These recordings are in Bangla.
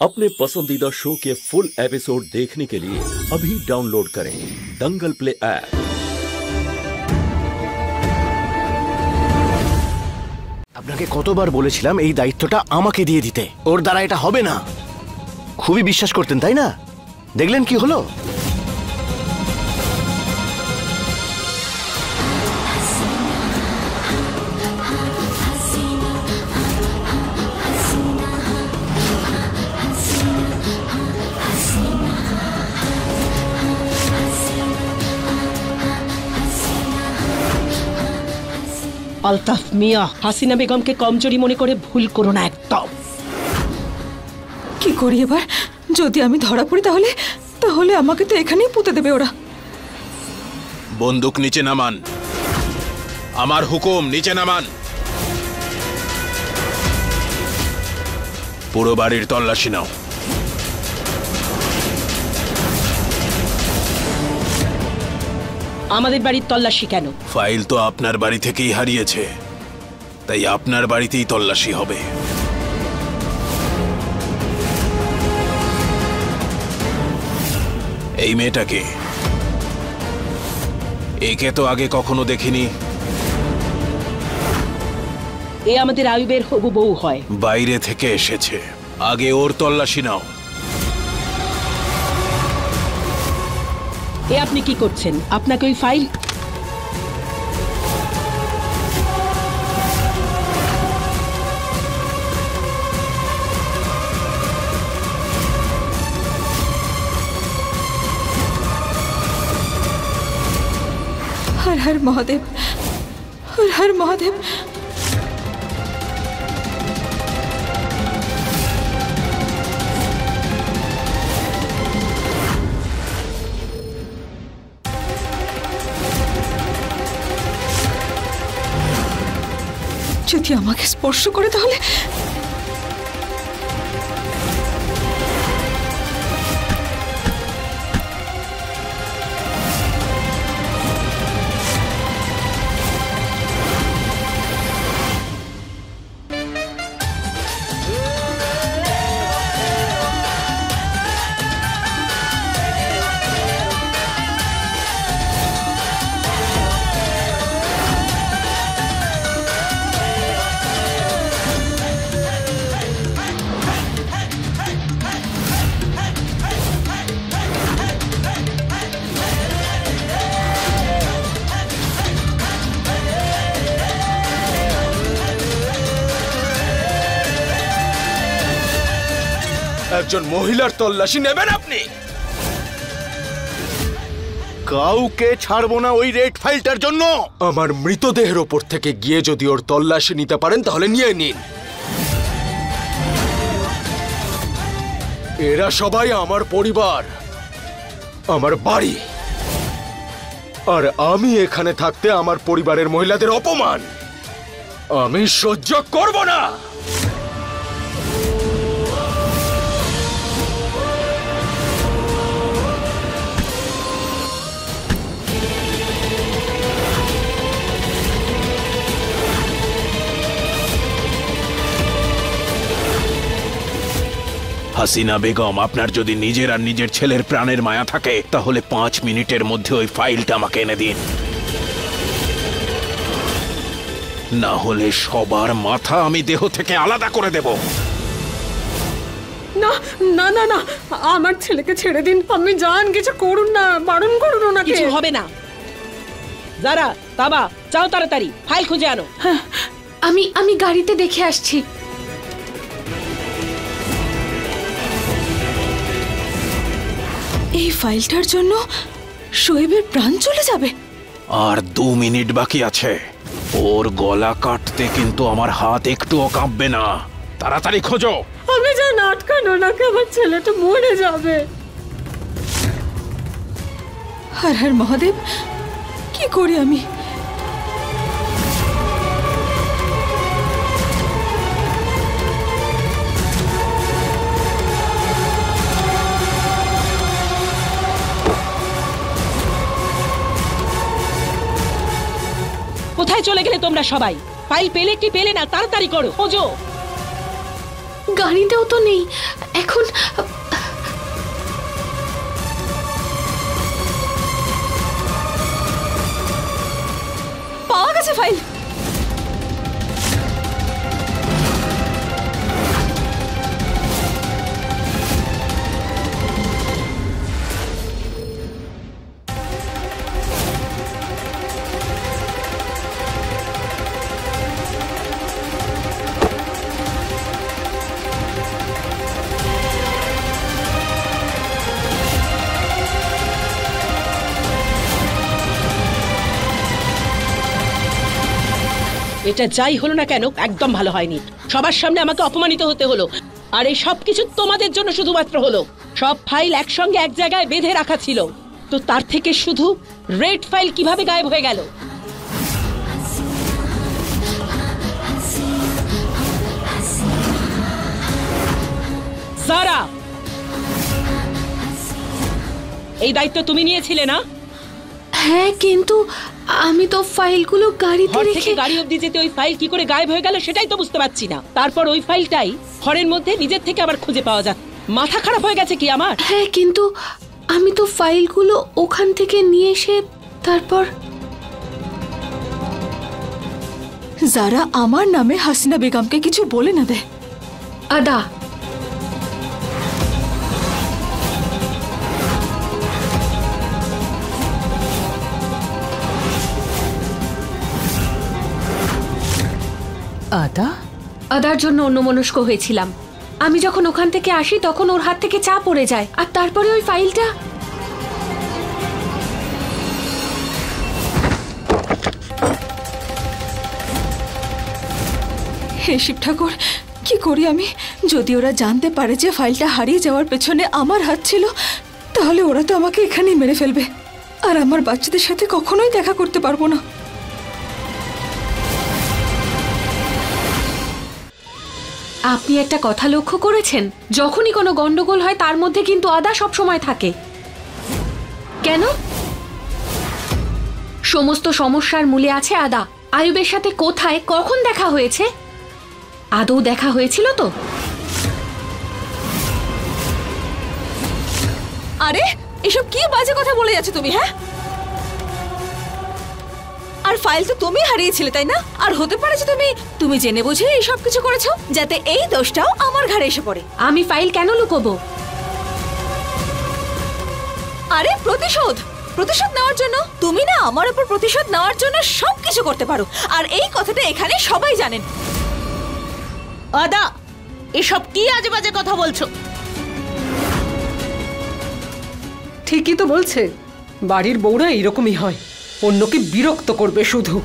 अपने पसंदीदा शो के फुल एपिसोड देखने के लिए अभी डाउनलोड करें दंगल प्ले ऐप। আপনাকে কতবার বলেছিলাম এই দায়িত্বটা আমাকে দিয়ে দিতে, ওর দ্বারা এটা হবে না। খুবই বিশ্বাস করতেন তাই না? দেখলেন কি হলো? আলতাফ মিয়া, হাসিনা বেগমকে কমজোরি মনে করে ভুল করো না একদম। কি করি এবার? যদি আমি ধরা পড়ি তাহলে তাহলে আমাকে তো এখানেই পুঁতে দেবে ওরা। বন্দুক নিচে নামান, আমার হুকুম নিচে নামান। পুরো বাড়ির তল্লাশি নাও। আমাদের বাড়ির তল্লাশি কেন? ফাইল তো আপনার বাড়ি থেকেই হারিয়েছে, তাই আপনার বাড়িতেই তল্লাশি হবে। এই মেয়েটাকে, একে তো আগে কখনো দেখিনি। এ আমাদের আয়ুবের হবু বউ হয়। বাইরে থেকে এসেছে, আগে ওর তল্লাশি নাও। এ আপনি কি করছেন? আপনাকে ওই ফাইল हर हर महादेव, हर हर महादेव। যদি আমাকে স্পর্শ করে তাহলে একজন মহিলার তল্লাশি নেবেন আপনি? কাউকে ছাড়বো না ওই রেড ফাইলটার জন্য। আমার মৃতদেহের ওপর থেকে গিয়ে যদি ওর তল্লাশি নিতে পারেন তাহলে নিয়ে নিন। এরা সবাই আমার পরিবার, আমার বাড়ি, আর আমি এখানে থাকতে আমার পরিবারের মহিলাদের অপমান আমি সহ্য করব না। হাসিনা বেগম, আপনার যদি নিজের আর নিজের ছেলের প্রাণের মায়া থাকে তাহলে 5 মিনিটের মধ্যে ওই ফাইলটা আমাকে এনে দিন, না হলে সবার মাথা আমি দেহ থেকে আলাদা করে দেব। না না না না, আমার ছেলেকে ছেড়ে দিন। আমি জান কিছু করুন না, বারণ করুন ওনাকে। কিছু হবে না। যারা বাবা, যাও তাড়াতাড়ি ফাইল খুঁজে আনো। হ্যাঁ, আমি গাড়িতে দেখে আসছি। এই ফাইলটার জন্য শোয়েবের প্রাণ চলে যাবে। আর 2 মিনিট বাকি আছে। ওর গলা কাটতে কিন্তু আমার হাত একটুও কাঁপবে না। তাড়াতাড়ি খোঁজো। আমি জান আটকানো নাকি আমার ছেলেটা মরে যাবে। হর হর মহাদেব, কি করি আমি? কোথায় চলে গেলে তোমরা সবাই? ফাইল পেলে কি পেলে না তাড়াতাড়ি করো, খোঁজো। গাড়িটাও তো নেই এখন। এটা যাই হলো না কেন একদম ভালো হয়নি। সবার সামনে আমাকে অপমানিত হতে হলো, আর এই সব কিছু তোমাদের জন্য শুধুমাত্র হলো। সব ফাইল একসঙ্গে এক জায়গায় বেঁধে রাখা ছিল, তো তার থেকে শুধু রেড ফাইল কিভাবে গায়েব হয়ে গেল? সারা, এই দায়িত্ব তুমি নিয়েছিলে না? হ্যাঁ, কিন্তু আমি তো ফাইলগুলো গাড়িতে ঘর রেখে থেকে গাড়ি অবধি যেতে ওই ফাইল কি করে গায়েব হয়ে গেল সেটাই তো বুঝতে পারছি না। তারপর ওই ফাইলটাই ঘরের মধ্যে নিজের থেকে আবার খুঁজে পাওয়া যায়। মাথা খারাপ হয়ে গেছে কি আমার? হ্যাঁ, কিন্তু আমি তো ফাইলগুলো ওখান থেকে নিয়ে এসে তারপর যারা আমার নামে হাসিনা বেগমকে কিছু বলে না দেয়। আদা, আদা, আদার জন্য অন্যমনস্ক হয়েছিলাম। আমি যখন ওখান থেকে আসি তখন ওর হাত থেকে চা পড়ে যায়, আর তারপরে ওই ফাইলটা। হে শিব ঠাকুর, কি করি আমি? যদি ওরা জানতে পারে যে ফাইলটা হারিয়ে যাওয়ার পেছনে আমার হাত ছিল, তাহলে ওরা তো আমাকে এখানেই মেরে ফেলবে, আর আমার বাচ্চাদের সাথে কখনোই দেখা করতে পারবো না। আপনি একটা কথা লক্ষ্য করেছেন? যখনই কোনো গন্ডগোল হয় তার মধ্যে কিন্তু আদা সব সময় থাকে। কেন? সমস্ত সমস্যার মূলে আছে আদা। আয়ুবের সাথে কোথায় কখন দেখা হয়েছে? আদৌ দেখা হয়েছিল তো? আরে এসব কি বাজে কথা বলে যাচ্ছে তুমি? হ্যাঁ, আর ফাইল তো তুমি হারিয়েছিলে, তাই না? আর হতে পারে যে তুমি জেনে বুঝে এই সব কিছু করেছো যাতে এই দোষটাও আমার ঘাড়ে এসে পড়ে। আমি ফাইল কেন লুকোবো? আরে প্রতিশোধ নেওয়ার জন্য। তুমি না আমার উপর প্রতিশোধ নেওয়ার জন্য সবকিছু করতে পারো, আর এই কথাটা এখানে সবাই জানেন। আদা, এসব কি আজে বাজে কথা বলছো? ঠিকই তো বলছে, বাড়ির বউরা এরকমই হয়, অন্যকে বিরক্ত করবে শুধু।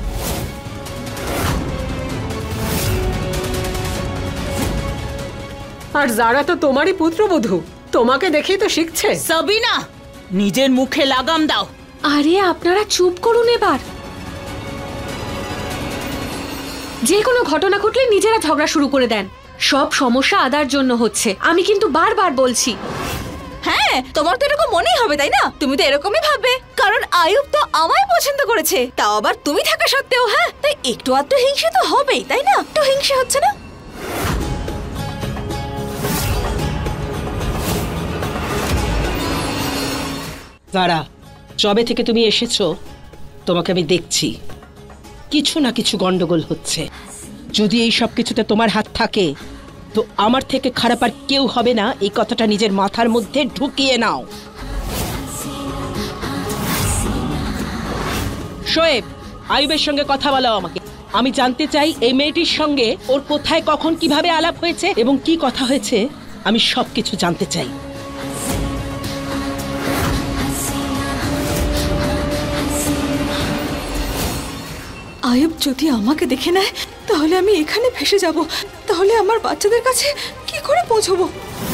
আর যারা তো তোমারই পুত্রবধূ, তোমাকে দেখেই তো শিখছে। সাবিনা, নিজের মুখে লাগাম দাও। আরে আপনারা চুপ করুন এবার। যে কোনো ঘটনা ঘটলে নিজেরা ঝগড়া শুরু করে দেন। সব সমস্যা আদার জন্য হচ্ছে, আমি কিন্তু বারবার বলছি। হ্যাঁ, তোমার তো এরকম মনেই হবে, তাই না? তুমি তো এরকমই ভাববে, কারণ আয়ুব তো আমায় পছন্দ করেছে, তাও আবার তুমি থাকা সত্ত্বেও। হ্যাঁ, তাই একটু আধটু হিংসে তো হবেই, তাই না? একটু হিংসে হচ্ছে না? যারা, যবে থেকে তুমি এসেছো তোমাকে আমি দেখছি কিছু না কিছু গন্ডগোল হচ্ছে। যদি এই সব কিছুতে তোমার হাত থাকে তো আমার থেকে খারাপ আর কেউ হবে না, এই কথাটা নিজের মাথার মধ্যে ঢুকিয়ে নাও। শোয়েব, আয়ুবের সঙ্গে কথা বলাও আমাকে। আমি জানতে চাই এই মেয়েটির সঙ্গে ওর কোথায় কখন কিভাবে আলাপ হয়েছে এবং কি কথা হয়েছে, আমি সবকিছু জানতে চাই। আয়ুব যদি আমাকে দেখে নেয় তাহলে আমি এখানে ফেসে যাব, তাহলে আমার বাচ্চাদের কাছে কি করে পৌঁছবো?